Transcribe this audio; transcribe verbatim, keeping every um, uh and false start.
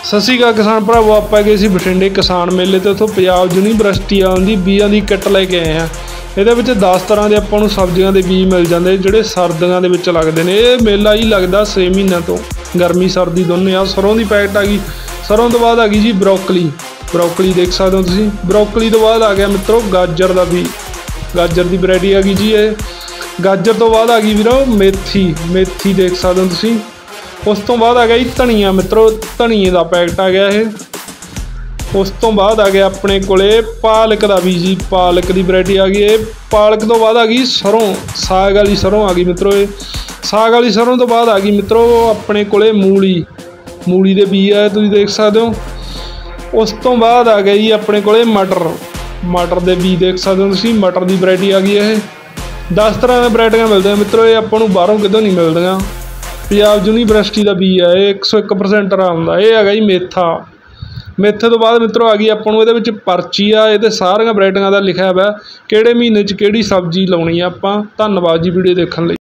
ਸਤਿ ਸ਼੍ਰੀ ਅਕਾਲ ਕਿਸਾਨ ਭਰਾਵੋ, ਆਪਾਂ ਗਏ ਸੀ ਬਠਿੰਡੇ ਕਿਸਾਨ ਮੇਲੇ ਤੇ ਉੱਥੋਂ ਪੰਜਾਬ ਯੂਨੀਵਰਸਿਟੀ ਆਉਂਦੀ ਬੀਜਾਂ ਦੀ ਕਿੱਟ ਲੈ ਕੇ ਆਏ ਆ। ਇਹਦੇ ਵਿੱਚ ਦਸ ਤਰ੍ਹਾਂ ਦੇ ਆਪਾਂ ਨੂੰ ਸਬਜ਼ੀਆਂ ਦੇ ਬੀਜ ਮਿਲ ਜਾਂਦੇ ਜਿਹੜੇ ਸਰਦੀਆਂ ਦੇ ਵਿੱਚ ਲੱਗਦੇ ਨੇ। ਇਹ ਮੇਲਾ ਹੀ ਲੱਗਦਾ ਛੇ ਮਹੀਨਿਆਂ ਤੋਂ, ਗਰਮੀ ਸਰਦੀ ਦੋਨੇ ਆ। ਸਰੋਂ ਦੀ ਪੈਕਟ ਆ ਗਈ, ਸਰੋਂ ਤੋਂ ਬਾਅਦ ਆ ਗਈ ਜੀ ਬਰੋਕਲੀ। ਬਰੋਕਲੀ ਦੇਖ ਸਕਦੇ ਹੋ ਤੁਸੀਂ। ਬਰੋਕਲੀ ਤੋਂ ਬਾਅਦ ਆ ਗਿਆ ਮਿੱਤਰੋ ਗਾਜਰ ਦਾ ਬੀਜ, ਗਾਜਰ ਦੀ ਵੈਰਾਈਟੀ ਆ ਗਈ ਜੀ ਇਹ। ਗਾਜਰ ਤੋਂ ਬਾਅਦ ਆ ਗਈ ਵੀਰੋ ਮੇਥੀ, ਮੇਥੀ ਦੇਖ ਸਕਦੇ ਹੋ ਤੁਸੀਂ। उस तो बाद आ गया जी धनिया मित्रों, धनिए का पैकेट आ गया है। उस तो बाद आ गया अपने कोले पालक का भी जी, पालक की वैरायटी आ गई है। पालक तो बाद आ गई सरों, साग वाली सरों आ गई मित्रों। ये साग वाली सरों तो बाद आ गई मित्रों अपने कोले मूली, मूली के बीज है तुम देख सकते हो। उस तो बाद आ गया जी अपने कोले मटर, मटर के बीज देख सकते हो तुम। मटर की वैरायटी आ गई है। दस तरह की वैरायटियां मिलती हैं मित्रों, ये अपन बाहरों कितों नहीं मिलदियां। पंजाब यूनीवर्सिटी का बी है, एक सौ एक परसेंट आराम का। यह है जी मेथा। मेथे तो बाद मित्रों आ गई अपन ये परची आ, ये सारिया वैरायटियां का लिखा हुआ किहड़े महीने च किहड़ी सब्जी लाउणी आ। आपां धन्नवाद जी वीडियो देखने लई।